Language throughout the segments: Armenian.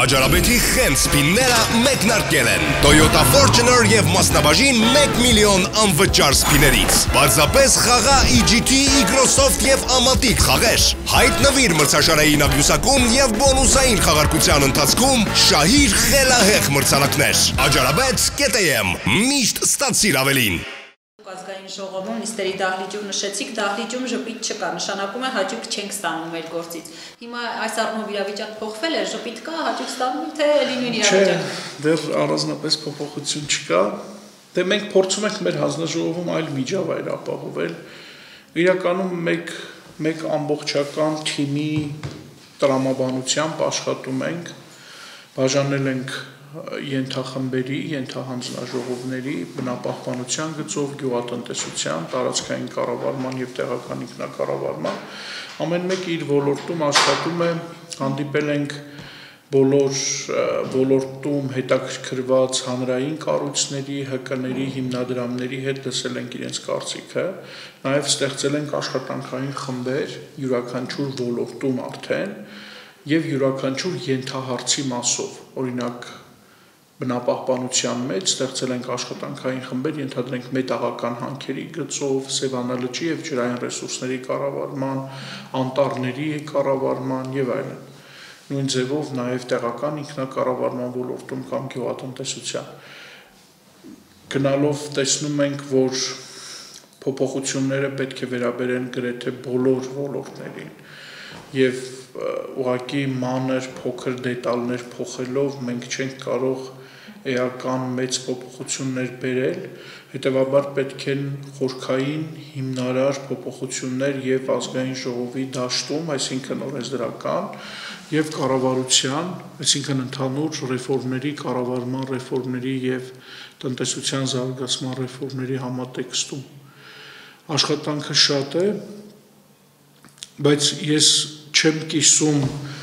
Աջարաբեթի խենց սպինները մեկնարկել են։ Toyota Fortuner և մասնաբաժին 1 միլիոն անվճար սպիներից։ Պարզապես խաղա EGT, Microsoft և ամատիկ խաղեր։ Հայտնվիր մրցաշարային աղյուսակում և բոնուսային խաղարկության ընթացքում շահիր խելահեղ մրցանակներ։ Աջարաբեթ.am միշտ ստացիր ավելին։ Ազգային ժողովում նիստերի դահլիճում նշեցիք, դահլիճում ժպիտ չկա, նշանակում է հաճույք չենք ստանում մեր գործից։ Հիմա այս առումով իրավիճակ փոխվել է, ժպիտ կա, հաճույք ստանում թե լինում իրավիճակ։ Դեռ առանձնապես փոփոխություն չկա։ Դե մենք փորձում ենք մեր հանձնաժողովում այլ միջավայր ապահովել։ Իրականում մեկ ամբողջական թիմի տրամաբանությամբ աշխատում ենք, բաժանել ենք ենթախմբերի, ենթահանձնաժողովների, բնապահպանության գծով, գյուղատնտեսության, տարածքային կառավարման և տեղական ինքնակառավարման, ամեն մեկը իր ոլորտում աշխատում է, հանդիպել ենք բոլոր ոլորտում հետաքրքրված հանրային կառույցների, ՀԿ-ների, հիմնադրամների հետ լսել ենք իրենց կարծիքը, նաև ստեղծել ենք աշխատանքային խմբեր յուրաքանչյուր ոլորտում արդեն և յուրաքանչյուր ենթահարցի մասով, օրինակ բնապահպանության մեջ ստեղծել ենք աշխատանքային խմբեր, ենթադրենք մետաղական հանքերի գծով, Սևանալճի և ջրային ռեսուրսների կառավարման, անտառների կառավարման և այլն։ Նույն ձևով նաև տեղական ինքնակառավարման ոլորտում կամ գյուղատնտեսության։ Գնալով տեսնում ենք, որ փոփոխությունները պետք է վերաբերեն գրեթե բոլոր ոլորտներին և ուղղակի մանր, փոքր դետալներ փոխելով մենք չենք կարող էական մեծ փոփոխություններ բերել, հետևաբար պետք են խորքային հիմնարար փոփոխություններ և ազգային ժողովի դաշտում, այսինքն օրենսդրական և կառավարության, այսինքն ընդհանուր ռեֆորմների, կառավարման ռեֆորմների և տնտեսության զարգացման ռեֆորմների համատեքստում։ Աշխատանքը շատ է, բայց ես չեմ կիսում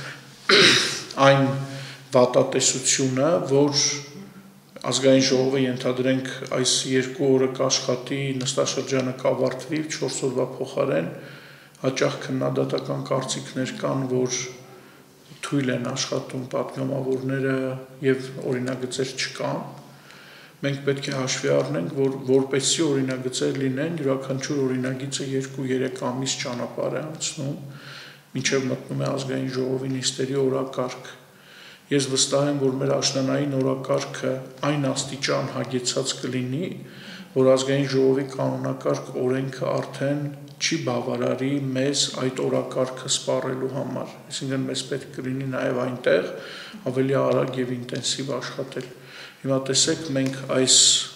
այն վատատեսությունը, որ ազգային ժողովը ենթադրենք այս 2 օրը կաշխատի, նստաշրջանը կավարտվի, 4 օրվա փոխարեն հաճախ քննադատական կարծիքներ կան, որ թույլ են աշխատում պատգամավորները և օրինագծեր չկան։ Մենք պետք է հաշվի առնենք, որ որպեսզի օրինագծեր լինեն, յուրաքանչյուր օրինագիծը 2-3 ամիս ճանապարհ է անցնում, մինչև մտնում է ազգային ժողովի նիստերի օրակարգ։ Ես վստահ եմ, որ մեր աշնանային օրակարգը այն աստիճան հագեցած կլինի, որ ազգային ժողովի կանոնակարգ օրենքը արդեն չի բավարարի մեզ այդ օրակարգը սպառելու համար, այսինքն մեզ պետք կլինի նաև այնտեղ ավելի արագ և ինտենսիվ աշխատել։ Հիմա տեսեք, մենք այս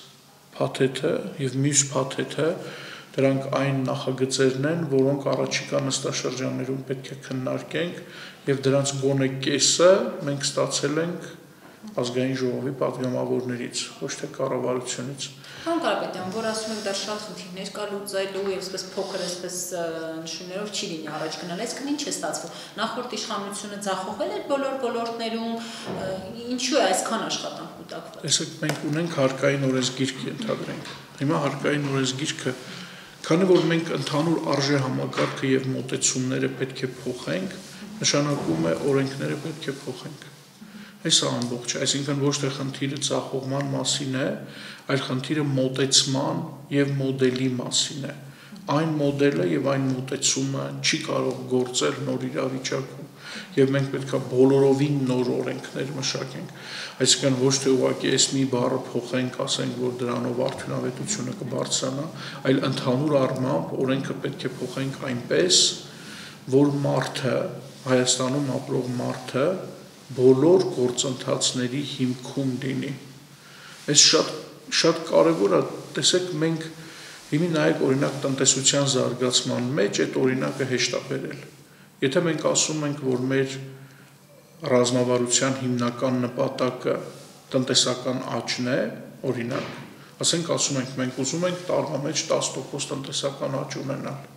փաթեթը և մյուս փաթեթը, դրանք այն նախագծերն են, որոնք առաջիկա նստաշրջաններում պետք է քննարկենք և դրանց գոնե կեսը մենք ստացել ենք ազգային ժողովի պատգամավորներից, ոչ թե կառավարությունից։ Պարոն Կարապետյան, որ ասում եք դեռ շատ խնդիրներ կա լուծելու և այսպես փոքր այսպես նշումներով չի լինի առաջ գնալ, այսինքն ինչ է ստացվում։ Նախորդ իշխանությունը ձախողել էր բոլոր ոլորտներում, ինչու է այսքան աշխատանք կուտակված։ Տեսեք, մենք ունենք հարկային օրենսգիրք ենթադրենք։ Հիմա հարկային օրենսգիրքը, քանի որ մենք ընդհանուր արժե համակարգը և մոտեցումները պետք է փոխենք, նշանակում է օրենքները պետք է փոխենք։ Այս ամբողջ, այսինքն ոչ թե խնդիրը ձախողման մասին է, այլ խնդիրը մոտեցման և մոդելի մասին է։ Այն մոդելը և այն մոտեցումը չի կարող գործել նոր իրավիճակում և մենք պետք է բոլորովին նոր օրենքներ մշակենք, այսինքն ոչ թե ուղղակի այս մի բառը փոխենք, ասենք, որ դրանով արդյունավետությունը կբարձրանա, այլ ընդհանուր առմամբ օրենքը պետք է փոխենք այնպես, որ մարդը, Հայաստանում ապրող մարդը բոլոր գործընթացների հիմքում լինի։ Այս շատ կարևոր է, տեսեք, մենք հիմի նայեք օրինակ տնտեսության զարգացման մեջ այդ օրինակը հեշտ է բերել։ Եթե մենք ասում ենք, որ մեր ռազմավարության հիմնական նպատակը տնտեսական աճն է, օրինակ, ասենք ասում ենք, մենք ուզում ենք տարվա մեջ 10% տնտեսական աճ ունենալ։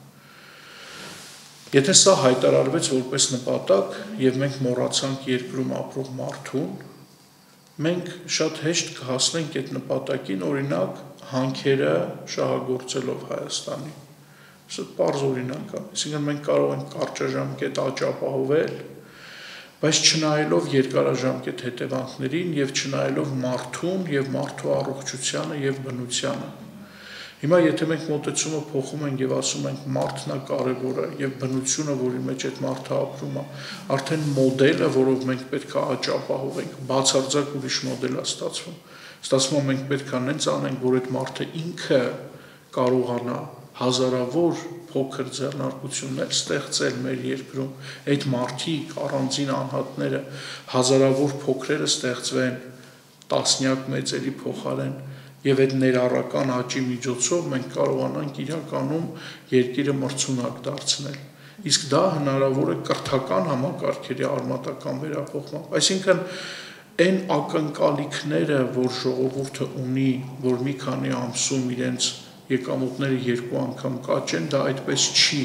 Եթե սա հայտարարվեց որպես նպատակ և մենք մոռացանք երկրում ապրող մարդուն, մենք շատ հեշտ կհասնենք այդ նպատակին, օրինակ, հանքերը շահագործելով Հայաստանի։ Սա պարզ օրինակ է, այսինքն մենք կարող ենք կարճաժամկետ աճ ապահովել, Բայց չնայելով երկարաժամկետ հետևանքներին եւ չնայելով մարդուն եւ մարդու առողջությանը եւ բնությանը։ Հիմա եթե մենք մոտեցումը փոխում ենք եւ ասում ենք մարդն է կարեւորը եւ բնությունը, որի մեջ այդ մարդը ապրում է, արդեն մոդելը, որով մենք պետք է աճապահովենք, բացարձակ ուրիշ մոդել է ստացվում։ Ստացվում է մենք պետք է նենց անենք, որ այդ մարդը ինքը կարողանա հազարավոր փոքր ձեռնարկություններ ստեղծել մեր երկրում, այդ մարդիկ առանձին անհատները հազարավոր փոքրերը ստեղծվեն տասնյակ մեծերի փոխարեն եւ այդ ներառական աճի միջոցով մենք կարողանանք իրականում երկիրը մրցունակ դարձնել։ Իսկ դա հնարավոր է կրթական համակարգերի արմատական վերափոխմամբ, այսինքն այն ակնկալիքները, որ ժողովուրդը ունի, որ մի քանի ամսում իրենց եկամուտները 2 անգամ կաճեն, դա այդպես չի։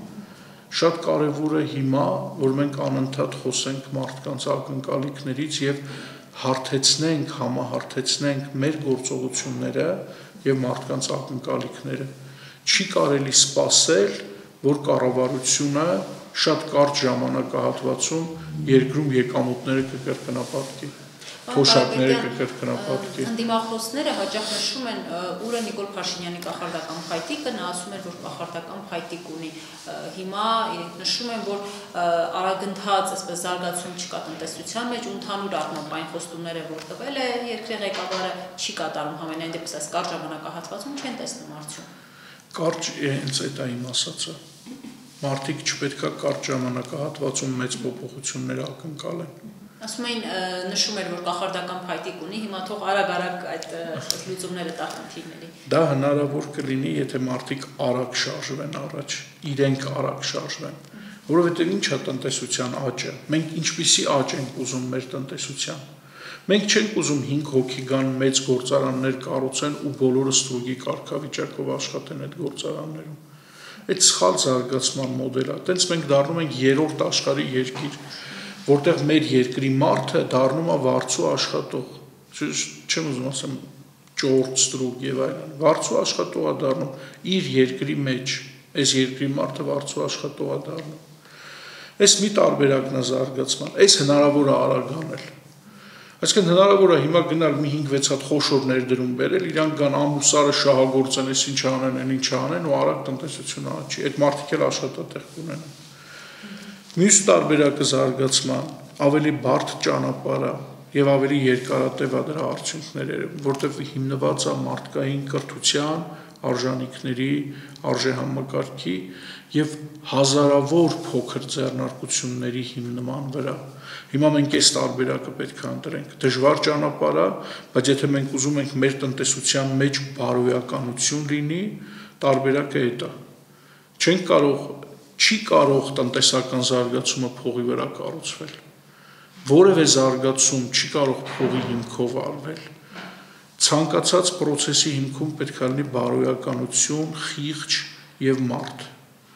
Շատ կարևոր է հիմա, որ մենք անընդհատ խոսենք մարդկանց ակնկալիքներից եւ հարթեցնենք, համահարթեցնենք մեր գործողությունները եւ մարդկանց ակնկալիքները։ Չի կարելի սպասել, որ կառավարությունը շատ կարճ ժամանակահատվածում երկրում եկամուտները կկրկնապատկի, թոշակները կկրկնապատկի։ Ընդդիմախոսները հաճախ նշում են, ուր է Նիկոլ Փաշինյանի կախարդական փայտիկը, նա ասում էր, որ կախարդական փայտիկ ունի։ Հիմա նշում են, որ արագընթաց, այսպես զարգացում չկա տնտեսության մեջ, ընդհանուր առմամբ այն խոստումները, որ տվել է երկրի ղեկավարը, չի կատարում համենայն դեպս այս կարճ ժամանակահատվածում չեն տեսնում արդյոք։ Կարճ հենց այդ է իմ ասածը։ Մարդիկ չպետք է կարճ ժամանակահատվածում մեծ փոփոխություններ ակնկալեն։ Ասում էին, նշում էր, որ կախարդական փայտիկ ունի, հիմա թող արագ այդ լուծումները տա խնդիրների։ Դա հնարավոր կլինի, եթե մարդիկ արագ շարժվեն առաջ, իրենք արագ շարժվեն, որովհետև ինչ է տնտեսության աճը։ Մենք ինչպիսի աճ ենք ուզում մեր տնտեսության։ Մենք չենք ուզում 5 հոգի գան մեծ գործարաններ կառուցեն ու բոլորը ստրուգի կարգավիճակով աշխատեն այդ գործարաններում։ Այդ սխալ զարգացման մոդել է։ Տենց մենք դառնում ենք 3-րդ աշխարհի երկիր, որտեղ մեր երկրի մարդը դառնում է վարձու աշխատող, չեմ ուզում ասեմ 4 ստրուկ եւ այլն, վարձու աշխատող է դառնում իր երկրի մեջ, այս երկրի մարդը վարձու աշխատող է դառնում։ Այս մի տարբերակն է զարգացման, այս հնարավոր է արագ անել։ Այսինքն հնարավոր է հիմա գնալ մի 5-6 հատ խոշոր ներդրում բերել, իրանք գան ամուսարը շահագործեն, այս ինչ անեն, ինչ անեն ու արագ տնտեսությունը աճի, այդ մարդիկ էլ աշխատատեղ կունենան։ Մյուս տարբերակը զարգացման ավելի բարդ ճանապարհ է եւ ավելի երկարատև է դրա արդյունքները, որտեղ հիմնված է մարդկային կրթության, արժանինքների, արժեհամակարգի եւ հազարավոր փոքր ձեռնարկությունների հիմնման վրա։ Հիմա մենք այս տարբերակը պետք է ընտրենք։ Դժվար ճանապարհ է, բայց եթե մենք ուզում ենք մեր տնտեսության մեջ բարոյականություն լինի, տարբերակը այդ է։ Չենք կարող Չի կարող տնտեսական զարգացումը փողի վրա կառուցվել։ Որևէ զարգացում չի կարող փողի հիմքով արվել։ Ցանկացած process-ի հիմքում պետք է լինի բարոյականություն, խիղճ եւ մարդ։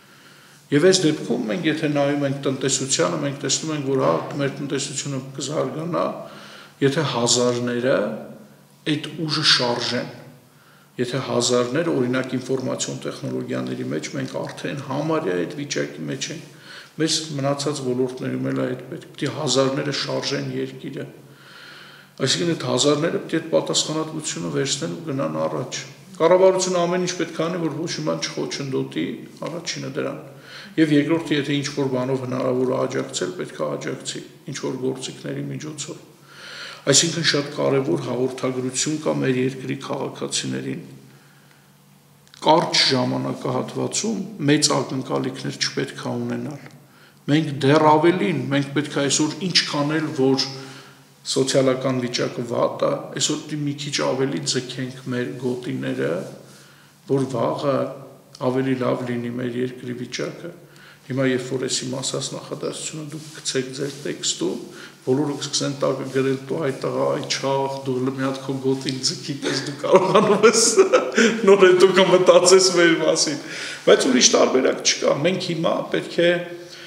Եվ այս դեպքում մենք եթե նայում ենք տնտեսությանը, մենք տեսնում ենք, որ հա մեր տնտեսությունը կզարգանա, եթե հազարները այդ ուժը շարժեն։ Եթե հազարներ, օրինակ ինֆորմացիոն տեխնոլոգիաների մեջ մենք արդեն համարյա այդ վիճակի մեջ ենք, մեզ մնացած ոլորտներում էլ այդ պետք է հազարները շարժեն երկիրը։ Այսինքն այդ հազարները պետք է պատասխանատվությունը վերցնեն ու գնան առաջ։ Կառավարությունը ամեն ինչ պետք է անի, որ ոչ մի բան չխոչընդոտի, առաջինը դրան։ Եվ երկրորդը, եթե ինչ-որ բանով հնարավոր է աջակցել, պետք է աջակցի, ինչ-որ գործիքների միջոցով։ Այսինքն շատ կարևոր հաղորդագրություն կա մեր երկրի քաղաքացիներին։ Կարճ ժամանակահատվածում մեծ ակնկալիքներ չպետք է ունենալ։ Մենք դեռ ավելին, մենք պետք է այսօր ինչքան էլ որ սոցիալական վիճակը վատ է, այսօր մի քիչ ավելի ձգենք մեր գոտիները, որ վաղը ավելի լավ լինի մեր երկրի վիճակը։ Հիմա երբ որ էսի մասած նախադասությունը դուք գցեք ձեր տեքստում, բոլորը կսկսեն տակը գրել դու այ տղա, այ չաղ, դու մի հատ քո գոտին ձգի պես դու կարողանում ես նոր դու կմտածես մեր մասին։ Բայց ուրիշ տարբերակ չկա։ Մենք հիմա պետք է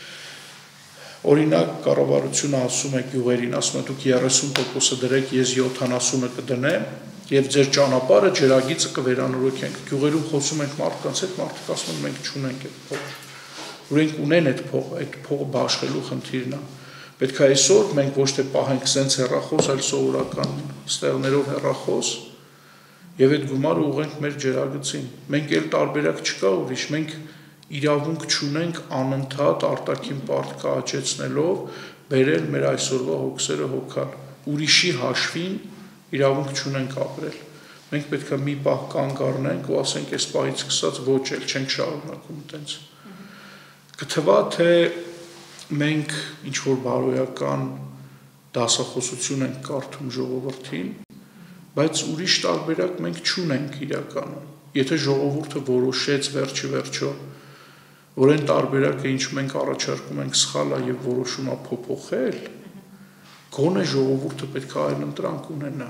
օրինակ կառավարությունը ասում է գյուղերին, ասում է դուք 30% դրեք, ես 70-ը կդնեմ եւ ձեր ճանապարհը ջրագիծը կվերանորոգենք։ Գյուղերում խոսում ենք մարդկանց հետ, մարդիկ ասում են մենք չունենք այդ փողը։ Ուրենք ունեն այդ փողը բաշխելու խնդիրն է, Պետք է այսօր մենք ոչ թե պահենք սենց հեռախոս, այլ սովորական ստեղներով հեռախոս եւ այդ գումարը ուղենք մեր ջրագծին։ Մենք էլ տարբերակ չկա ուրիշ, մենք իրավունք չունենք անընդհատ արտաքին պարտքը աճեցնելով բերել մեր այսօրվա հոգսերը հոգալ։ Ուրիշի հաշվին իրավունք չունենք ապրել։ Մենք պետք է մի պահ կանգ առնենք ու ասենք այս պահից սկսած ոչ էլ չենք շարունակում այդպես։ Կթվա թե մենք ինչ որ բարոյական դասախոսություն ենք կարդում ժողովրդին, բայց ուրիշ տարբերակ մենք չունենք իրականում։ Եթե ժողովուրդը որոշեց վերջիվերջո, որ այն տարբերակը, ինչ մենք առաջարկում ենք սխալ է եւ որոշում է փոփոխել, գոնե ժողովուրդը պետք է այլ ընտրանք ունենա։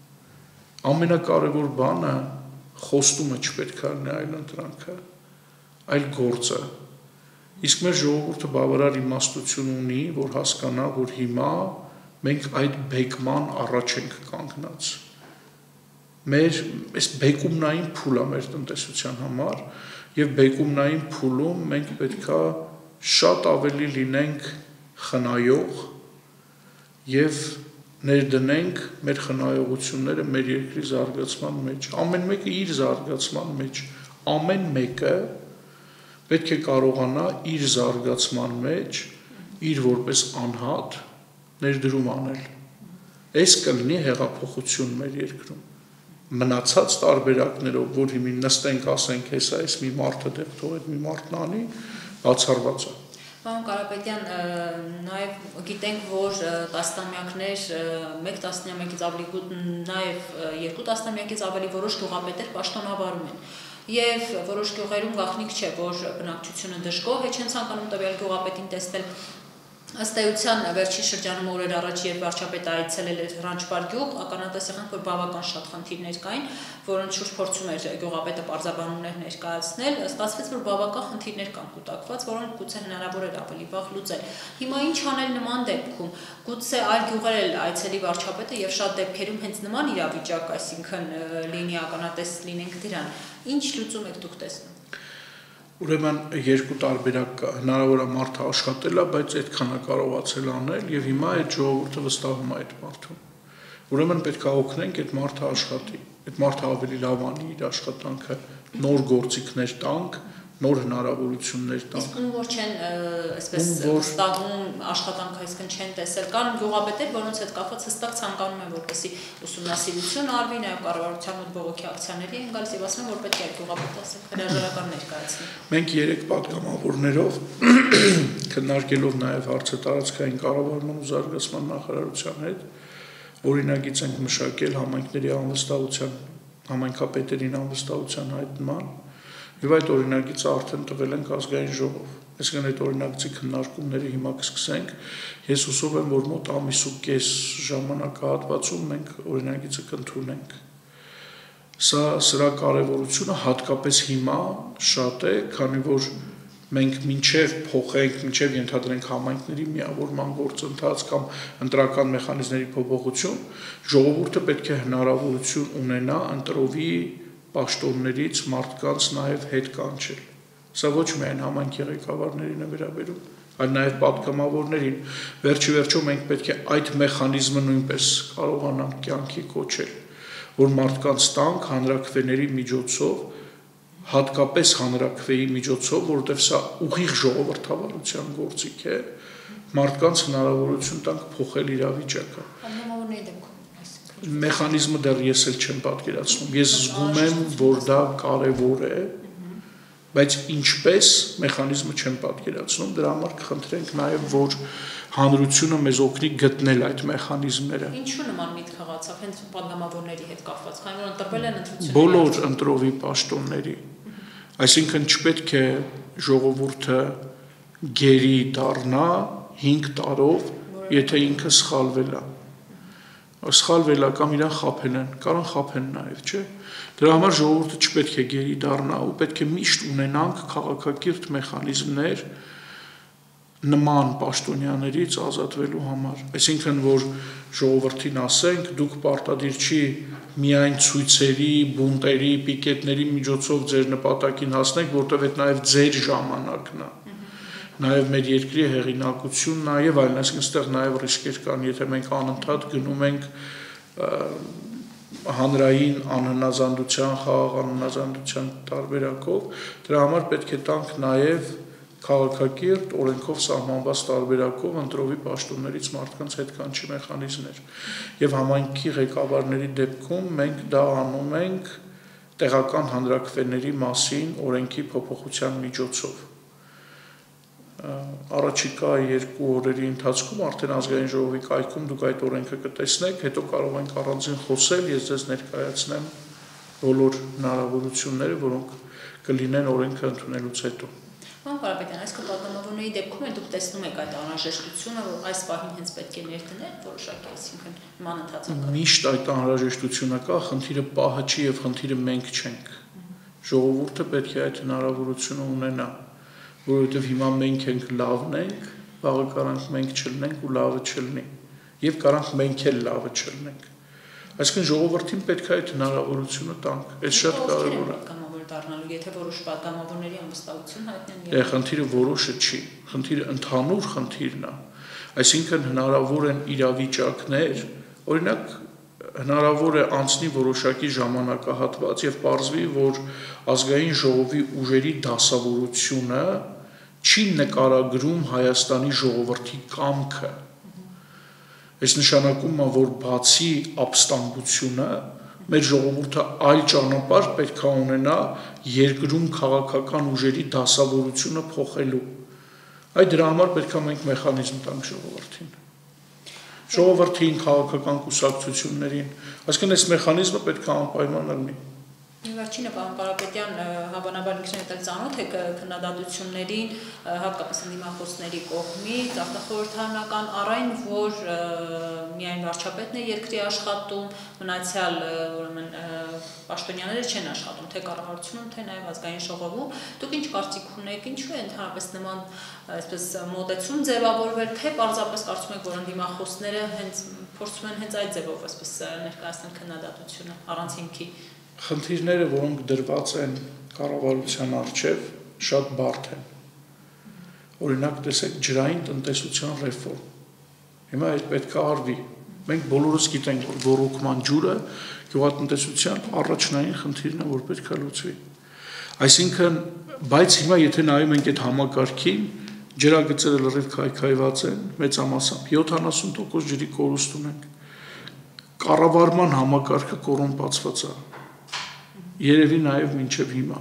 Ամենակարևոր բանը խոստումը չպետք է լինի այլ ընտրանքը, այլ գործը։ Իսկ մեր ժողովուրդը բավարար իմաստություն ունի, որ հասկանա, որ հիմա մենք այդ բեկման առաջ ենք կանգնած։ Մեր այս բեկումնային փուլ է մեր տնտեսության համար եւ բեկումնային փուլում մենք պետքա շատ ավելի լինենք խնայող եւ ներդնենք մեր խնայողությունները մեր երկրի զարգացման մեջ։ Ամեն մեկը իր զարգացման մեջ, ամեն մեկը պետք է կարողանա իր զարգացման մեջ իր որպես անհատ ներդրում անել։ Այս կլինի հեղափոխություն մեր երկրում։ Մնացած տարբերակներով, որ հիմի նստենք, ասենք, հեսա այս մի մարդը դեղ թող այդ մի մարդն անի, բացառված է։ Պարոն Կարապետյան, նաև գիտենք, որ տասնամյակներ, մեկ տասնամյակից ավելի, նաև երկու տասնամյակից ավելի որոշ գյուղապետեր պաշտոնավարում են։ Եվ որոշ գյուղերում գաղտնիք չէ, որ բնակչությունը դժգոհ է, չեն ցանկանում տվյալ գյուղապետին տեսնել։ Ըստ էության վերջին շրջանում օրեր առաջ երբ վարչապետը այցելել էր Ռանչպար գյուղ, ականատես եղանք, որ բավական շատ խնդիրներ կային, որոնց շուրջ փորձում էր գյուղապետը պարզաբանումներ ներկայացնել, ստացվեց, որ բավական խնդիրներ կան կուտակված, որոնք գուցե հնարավոր էր ավելի վաղ լուծել։ Հիմա ինչ անել նման դեպքում։ Գուցե այլ գյուղեր էլ այցելի վարչապետը եւ շատ դեպքերում հենց նման իրավիճակ, այսինքն լինի ականատես լինենք դրան։ Ինչ լուծում եք դուք տեսնում։ Ուրեմն երկու տարբերակ կա, հնարավոր է մարդը աշխատել է, բայց այդքան է կարողացել անել եւ հիմա այդ ժողովուրդը վստահում է այդ մարդուն։ Ուրեմն պետք է օգնենք այդ մարդը աշխատի, այդ մարդը ավելի լավ անի իր աշխատանքը, նոր գործիքներ տանք, նոր հնարավորություններ տանք։ Իսկ որ չեն այսպես վստահում աշխատանքը, այսինքն չեն տեսել, կան գյուղապետեր, որոնց հետ կապված հստակ ցանկանում են, որպեսզի ուսումնասիրություն արվի, նաեւ կառավարության մոտ բողոքի ակցիաների են գալիս եւ ասում են, որ պետք է գյուղապետը ասենք հրաժարական ներկայացնի։ Մենք 3 պատգամավորներով քննարկելով նաեւ հարցը տարածքային կառավարման ու զարգացման նախարարության հետ օրինագիծ ենք մշակել համայնքների անվստահության, համայնքապետերին անվստահության հայտնման եւ այդ օրինագիծը արդեն տվել ենք ազգային ժողով։ Այսինքն այդ օրինագծի քննարկումները հիմա կսկսենք։ Ես հուսով եմ, որ մոտ ամիս ու կես ժամանակահատվածում մենք օրինագիծը կընդունենք։ Սրա կարևորությունը հատկապես հիմա շատ է, քանի որ մենք մինչև փոխենք, մինչև ենթադրենք համայնքների միավորման գործընթաց կամ ընտրական մեխանիզմների փոփոխություն, ժողովուրդը պետք է հնարավորություն ունենա ընտրովի պաշտոններից մարդկանց նաև հետ կանչել։ Սա ոչ միայն համայնքի ղեկավարներին է վերաբերում, այլ նաև պատգամավորներին։ Վերջիվերջո մենք պետք է այդ մեխանիզմը նույնպես կարողանանք կյանքի կոչել, որ մարդկանց տանք հանրաքվեների միջոցով, հատկապես հանրաքվեի միջոցով, որովհետև սա ուղիղ ժողովրդավարության գործիք է, մարդկանց հնարավորություն տանք փոխել իրավիճակը։ Մեխանիզմը դեռ ես էլ չեմ պատկերացնում։ Ես զգում եմ, որ դա կարևոր է, բայց ինչպես մեխանիզմը չեմ պատկերացնում, դրա համար կխնդրենք նաև, որ հանրությունը մեզ օգնի գտնել այդ մեխանիզմները։ Ինչու նման միտք խաղացավ հենց պատգամավորների հետ կապված, քանի որ ընտրվել են ընտրությունները։ Բոլոր ընտրովի պաշտոնների, այսինքն չպետք է ժողովուրդը գերի դառնա 5 տարով, եթե ինքը սխալվել է։ Սխալվել է կամ իրան խաբել են, կարող խաբեն նաև, չէ։ Դրա համար ժողովուրդը չպետք է գերի դառնա ու պետք է միշտ ունենանք քաղաքակիրթ մեխանիզմներ նման պաշտոնյաներից ազատվելու համար։ Այսինքն, որ ժողովրդին ասենք, դուք պարտադիր չի միայն ցույցերի, բունտերի, պիկետների միջոցով ձեր նպատակին հասնեք, որտեղ այդ նաև ձեր ժամանակն է։ նաև մեր երկրի հեղինակությունն եւ այլն, այսինքն այստեղ նաև ռիսկեր կան, եթե մենք անընդհատ գնում ենք հանրային անհնազանդության, խաղաղ անհնազանդության տարբերակով, դրա համար պետք է տանք նաև քաղաքակիրթ օրենքով սահմանված տարբերակով ընտրովի պաշտոններից մարդկանց հետ կանչի մեխանիզմներ եւ համայնքի ղեկավարների դեպքում մենք դա անում ենք տեղական հանրաքվեների մասին օրենքի փոփոխության միջոցով առաջիկա 2 օրերի ընթացքում արդեն ազգային ժողովի կայքում դուք այդ օրենքը կտեսնեք, հետո կարող ենք առանձին խոսել, ես ձեզ ներկայացնեմ բոլոր հնարավորությունները, որոնք կլինեն օրենքը ընդունելուց հետո։ Պարոն Կարապետյան, այս պատգամավորների դեպքում դուք տեսնում եք այդ անհրաժեշտությունը, որ այս պահին հենց պետք է ներդնել որոշակի, այսինքն նման ընթացակարգ։ Միշտ այդ անհրաժեշտությունը կա, խնդիրը պահը չի եւ խնդիրը մենք չենք։ Ժողովուրդը պետք է այդ հնարավորությունը ունենա, որովհետեւ հիմա մենք ենք լավն ենք, վաղը կարանք մենք չլինենք ու լավը չլինի, եւ կարանք մենք էլ լավը չլինենք։ Այսինքն ժողովրդին պետք է այդ հնարավորությունը տանք։ Այդ շատ կարեւոր է։ Դառնալու, եթե որոշ պատգամավորների անվստահություն հայտնեն։ Խնդիրը որոշը չի, խնդիրը ընդհանուր խնդիրն է։ Այսինքն հնարավոր են իրավիճակներ, օրինակ հնարավոր է անցնի որոշակի ժամանակահատված եւ պարզվի, որ ազգային ժողովի ուժերի դասավորությունը չի նկարագրում Հայաստանի ժողովրդի կամքը։ Այս նշանակում է, որ բացի ապստամբությունը մեր ժողովուրդը այլ ճանապարհ պետք է ունենա երկրում քաղաքական ուժերի դասավորությունը փոխելու։ Այդ դրա համար պետք է մենք մեխանիզմ տանք ժողովրդին։ Ժողովրդին, քաղաքական կուսակցություններին, այսինքն այս մեխանիզմը պետք է անպայման լինի։ Վերջինը, պարոն Կարապետյան, հավանաբար ինքնին ծանոթ եք քննադատություններին, հատկապես դիմախոսների կողմից, ախտախորհրդարանական առայն, որ միայն վարչապետն է երկրի աշխատում, մնացյալ ուրեմն պաշտոնյաները չեն աշխատում, թե կառավարությունում, թե նաև ազգային ժողովում։ Դուք ինչ կարծիք ունեք, ինչու է ընդհանրապես նման այսպես մոտեցում ձևավորվել, թե պարզապես կարծում եք, որ դիմախոսները հենց փորձում են հենց այդ ձևով այսպես ներկայացնել քննադատությունը առանց հիմքի։ Խնդիրները, որոնք դրված են կառավարության առջև, շատ բարդ են։ Օրինակ, տեսեք, ջրային տնտեսության ռեֆորմ։ Հիմա այդ պետք է արվի։ Մենք բոլորս գիտենք, որ ոռոգման ջուրը գյուղատնտեսության առաջնային խնդիրն է, որ պետք է լուծվի։ Այսինքն, բայց հիմա եթե նայում ենք այդ համակարգին, ջրագծերը լրիվ քայքայված են, մեծամասամբ 70% ջրի կորուստ ունենք։ Կառավարման համակարգը կոռումպացված է։ Երևի նաև մինչև հիմա։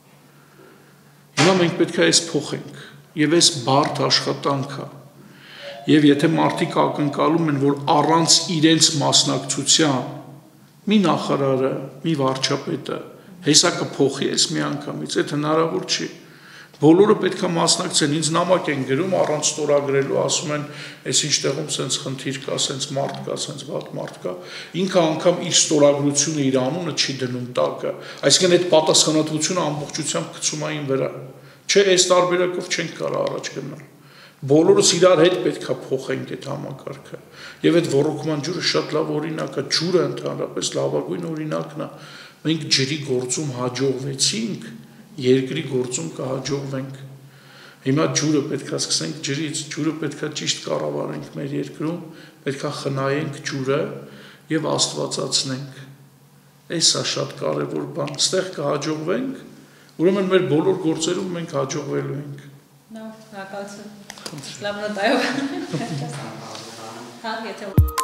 Հիմա մենք պետք է այս փոխենք, եւ այս բարդ աշխատանքը։ Եվ եթե մարդիկ ակնկալում են, որ առանց իրենց մասնակցության մի նախարարը, մի վարչապետը հեսա կփոխի այս մի անգամից, այդ հնարավոր չի։ Բոլորը պետք է մասնակցեն, ինձ նամակ են գրում առանց ստորագրելու, ասում են, այս ինչ տեղում սենց խնդիր կա, սենց մարդ կա, սենց վատ մարդ կա։ Ինքը անգամ իր ստորագրությունը, իր անունը չի դնում տակը։ Այսինքն այդ պատասխանատվությունը ամբողջությամբ գցում է ին վրա։ Չէ, այս տարբերակով չենք կարող առաջ գնալ։ Բոլորս իրար հետ պետք է փոխենք այդ համակարգը։ Եվ այդ ոռոգման ջուրը շատ լավ օրինակ է, ջուրը ընդհանրապես լավագույն օրինակն է։ Մենք ջրի գործում հաջողվեցինք, երկրի գործում կհաջողվենք։ Հիմա ջուրը պետք է սկսենք ջրից, ջուրը պետք է ճիշտ կառավարենք մեր երկրում, պետք է խնայենք ջուրը եւ աստվածացնենք։ Էսա շատ կարեւոր բան, ստեղ կհաջողվենք, ուրեմն մեր բոլոր գործերում մենք հաջողվելու ենք։ Լավ, հակացում։ Լավ նոտայով։ Հա, եթե